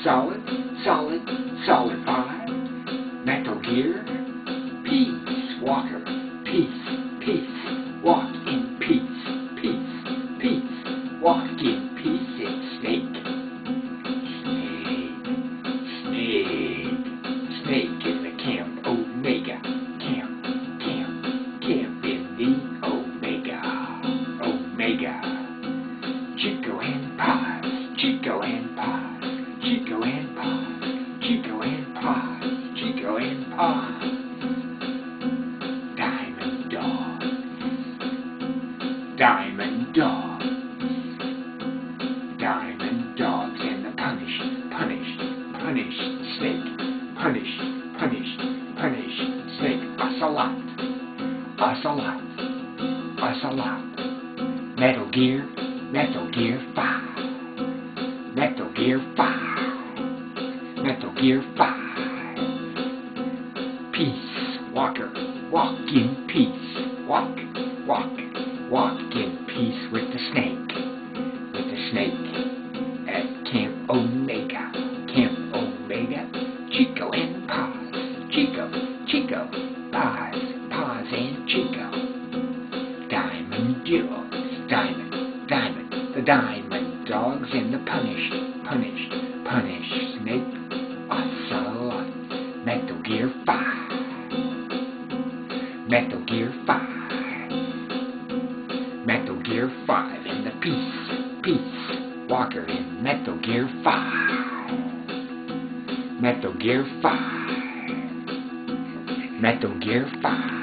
Solid, solid, solid 5. Metal Gear. Peace Walker. Peace, peace. Walk in peace, peace, peace. Walk in peace. It's Snake. Snake in the Camp Omega. Camp in the Omega. Chico and Paz, Chico and Paz, Chico and Paz, Chico and Paz, Chico and Paz. Diamond Dog, Diamond Dog, Diamond Dogs and the punished Snake, punished Snake. Ocelot, Metal Gear 5, Metal Gear 5, Peace Walker, walk in peace, walk in peace with the snake, at Camp Omega, Chico and Paz, Chico, Paz and Chico. Diamond Dogs, the Diamond Dogs and the punished Snake. Ocelot, Metal Gear 5, Metal Gear 5 and the Peace Walker in Metal Gear 5, Metal Gear 5.